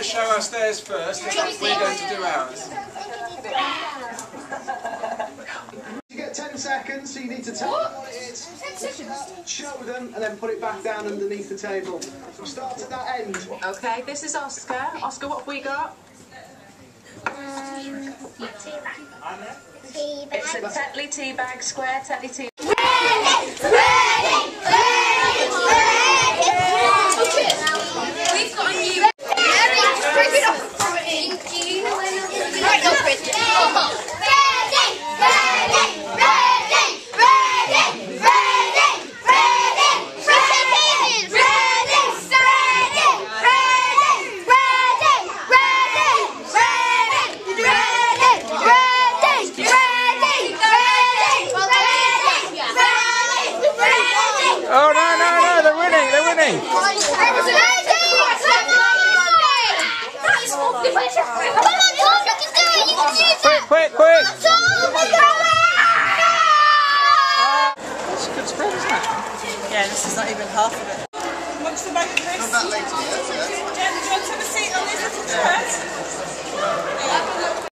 to show us theirs first, and then we're going to do ours. You get 10 seconds, so you need to tell them what it is. 10 seconds? Show them, and then put it back down underneath the table. So start at that end. Okay, this is Oscar. Oscar, what have we got? It's a Tetley tea bag, square Tetley tea. We've got a new. Bring it up. Right, no, Chris. Oh no, they're winning, they're winning! Quick! That's That's a good spread, isn't it? Yeah, this is not even half of it. Watch the bag of Chris. Come back later, Jen, do you want to have a seat on these little chairs?